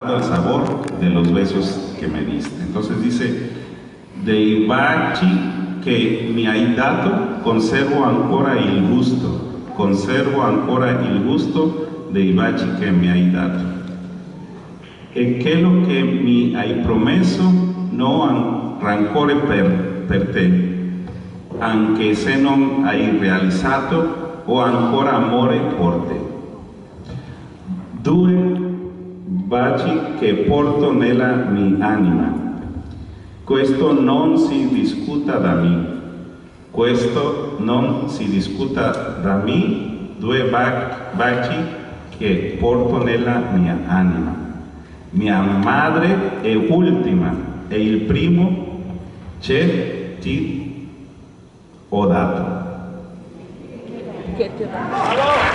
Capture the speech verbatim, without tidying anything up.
el sabor de los besos que me diste. Entonces dice, dei baci che mi hai dato, conservo ancora il gusto, conservo ancora il gusto dei baci che mi hai dato. E quello che mi hai promesso non rancore per, per te, anche se non hai realizzato, ho ancora amore por te. Due baci che porto nella mia anima. Questo non si discuta da me. Questo non si discuta da me. Due baci che porto nella mia anima. Mia madre è ultima e il primo che ti ho dato. Che ti ho dato.